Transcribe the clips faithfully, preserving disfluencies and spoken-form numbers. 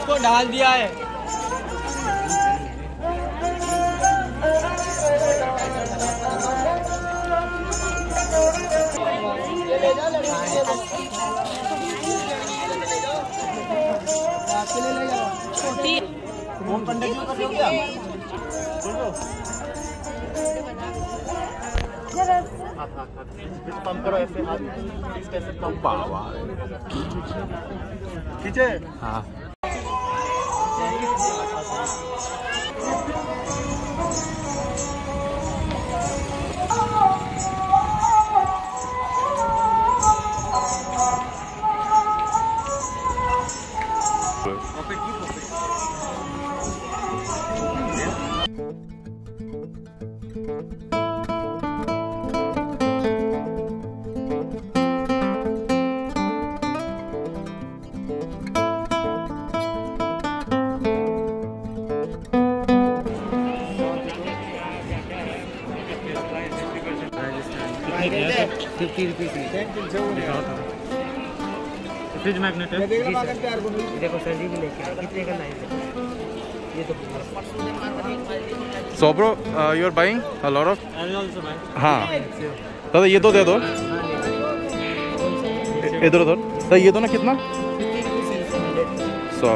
उसको डाल दिया है। पंप करो ऐसे हाथ कैसे पंप खींचे। हाँ फिफ्टी रुपीज फ्रिज मैग्नेट है। देखो सर जी भी लेके आए, कितने का लाइन है ये तो। So bro, uh, you are buying a lot of? I'll also buy. हाँ दादा ये तो दे दो इधर उधर। दादा ये तो ना कितना? सौ।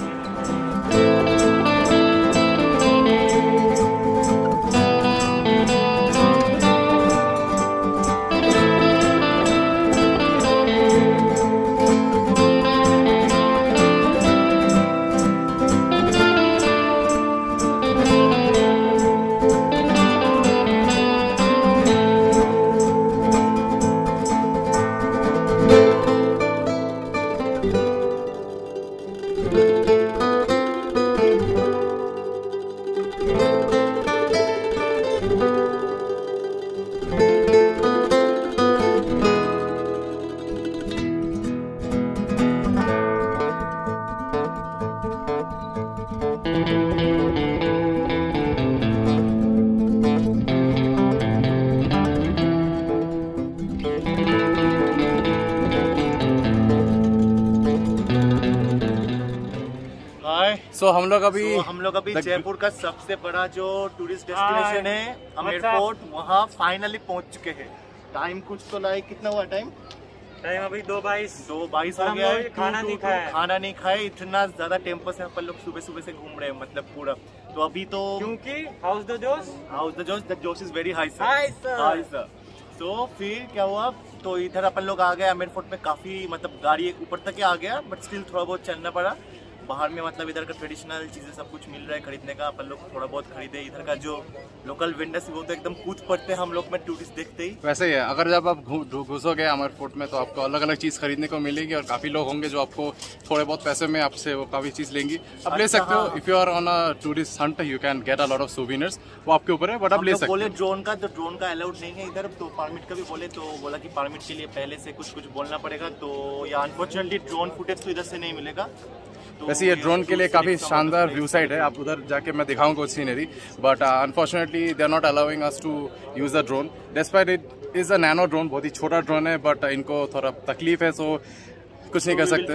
सो so, हम लोग अभी so, हम लोग अभी जयपुर का सबसे बड़ा जो टूरिस्ट डेस्टिनेशन है आमेर फोर्ट, वहाँ फाइनली पहुँच चुके हैं। टाइम कुछ तो लाइक कितना हुआ टाइम टाइम अभी दो बाईस दो बाईस हो गया है। खाना नहीं खाया खाना नहीं खाए, इतना ज्यादा टेम्पो से अपन लोग सुबह सुबह से घूम रहे हैं मतलब पूरा। तो अभी तो क्योंकि how's the josh how's the josh the josh is very high high sir high sir. तो फिर क्या हुआ, तो इधर अपन लोग आ गए आमेर फोर्ट में। काफी मतलब गाड़ी ऊपर तक ही आ गया, बट स्टिल थोड़ा बहुत चलना पड़ा। बाहर में मतलब इधर का ट्रेडिशनल चीज़ें सब कुछ मिल रहा है खरीदने का। अपन लोग थोड़ा बहुत खरीदे। इधर का जो लोकल वेंडर्स वो तो एकदम कूद पड़ते हैं हम लोग में टूरिस्ट देखते ही। वैसे ही है, अगर जब आप घुसोगे आमेर फोर्ट में तो आपको अलग अलग चीज़ खरीदने को मिलेगी और काफ़ी लोग होंगे जो आपको थोड़े बहुत पैसे में आपसे वो काफ़ी चीज़ लेंगी। आप ले सकते हो। If you are on a tourist hunt you can get a lot of souvenirs. वो आपके ऊपर है, बट आप ले सकते हो। बोले ड्रोन का, तो ड्रोन का अलाउड नहीं है इधर। तो परमिट का भी बोले तो बोला कि परमिट के लिए पहले से कुछ कुछ बोलना पड़ेगा। तो या अनफॉर्चुनेटली ड्रोन फुटेज तो इधर से नहीं मिलेगा। तो वैसे ये ड्रोन के लिए काफ़ी शानदार व्यू साइड है, आप उधर जाके मैं दिखाऊंगा कुछ scenery. But unfortunately they are not allowing us to use the drone despite it is a nano drone. बहुत ही छोटा ड्रोन है, बट इनको थोड़ा तकलीफ है, सो कुछ नहीं कर सकते।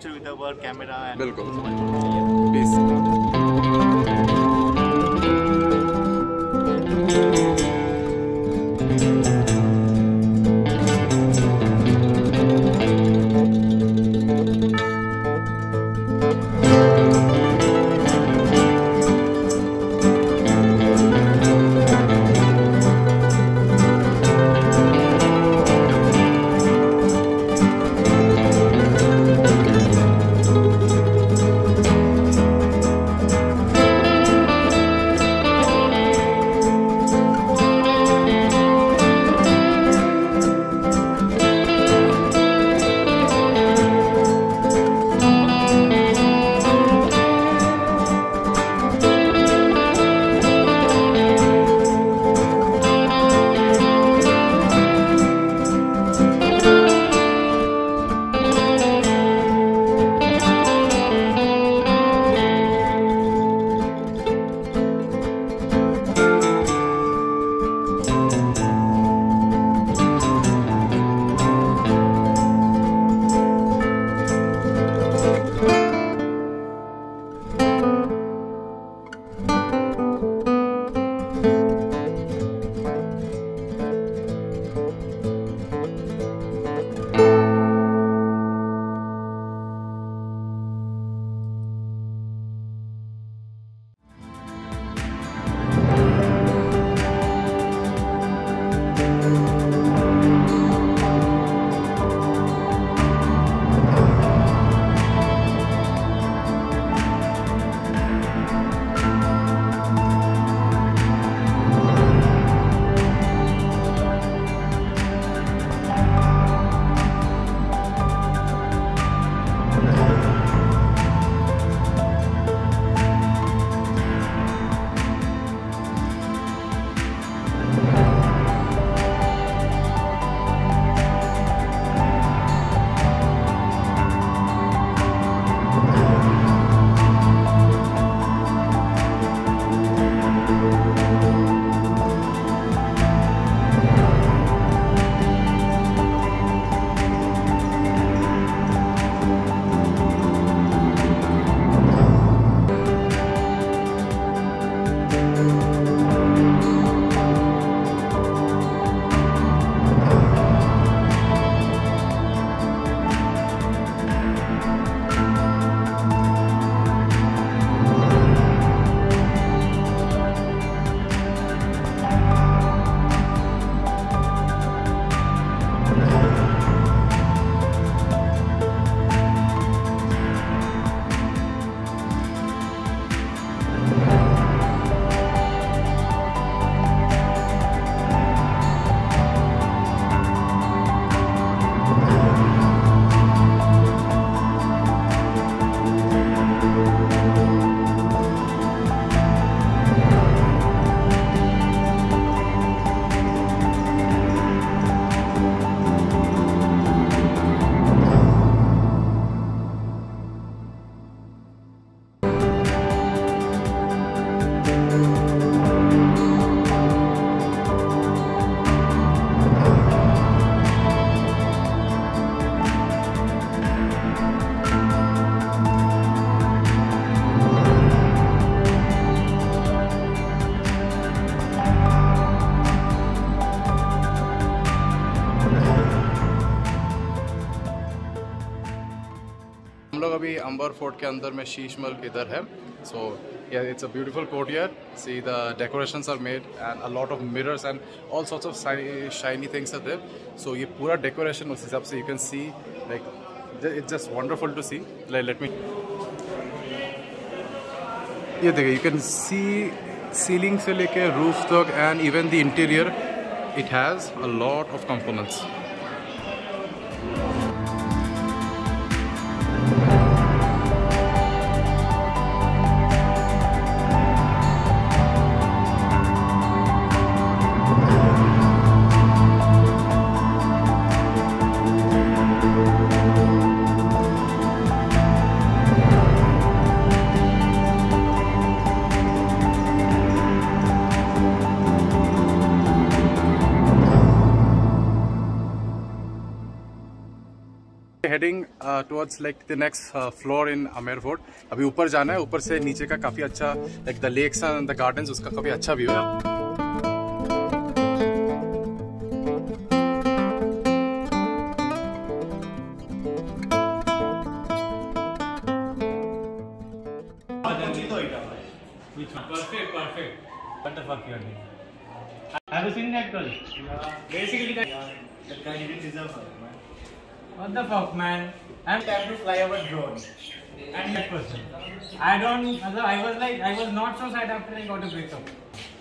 बिल्कुल प्लीज। लोग अभी अंबर फोर्ट के अंदर में शीश महल के इधर है. So yeah, it's a beautiful courtyard. See, the decorations are made and a lot of mirrors and all sorts of shiny, shiny things are there. So ये पूरा decoration उस हिसाब से you can see like it's just wonderful to see. Like, let me. ये देखिए, you can see ceiling से लेके roof तक and even the interior. It has a lot of components. Heading uh, towards like the next uh, floor in Amer Fort. अभी ऊपर जाना है. ऊपर से नीचे का काफी अच्छा like the lakes and the gardens, उसका काफी अच्छा व्यू है. Perfect, perfect. What the fuck you are doing? Have you seen that girl? Yeah. Basically, that, yeah, that guy didn't deserve her, man. What the fuck, man? I'm trying to fly over drone. And that person. I don't. I was like, I was not so sad after I got a breakup.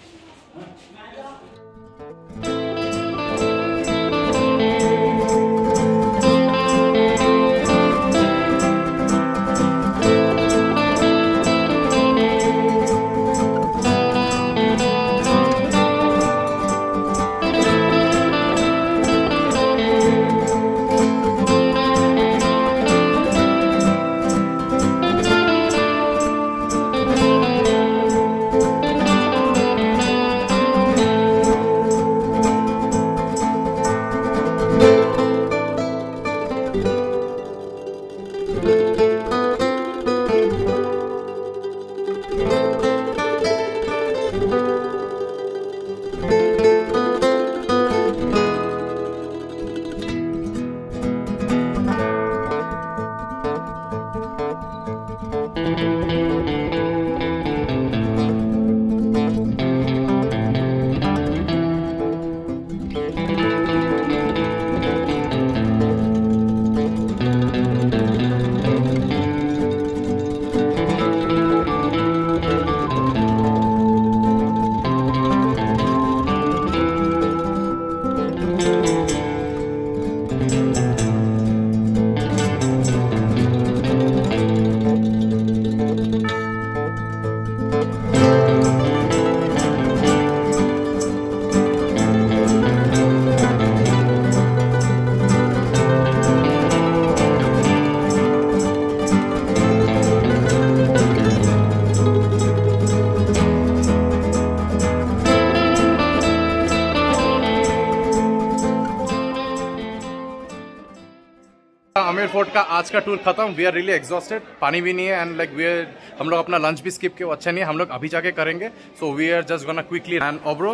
Amer fort का आज का tour खत्म. We are really exhausted. पानी भी नहीं है and like we are हम लोग अपना लंच भी स्किप किया. अच्छा नहीं है, हम लोग अभी जाके करेंगे. So we are just gonna quickly and ओब्रो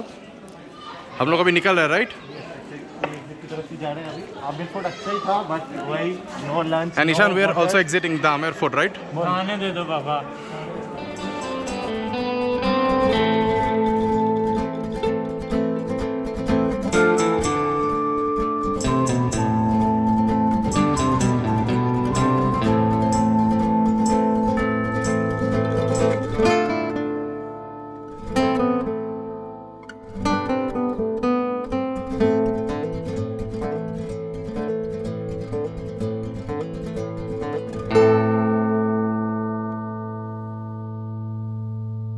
हम लोग अभी निकल रहे हैं राइट. आमेर फोर्ट अच्छा ही था बट वही no lunch. And Ishan we are also exiting the Amer fort right. आने दे दो बाबा.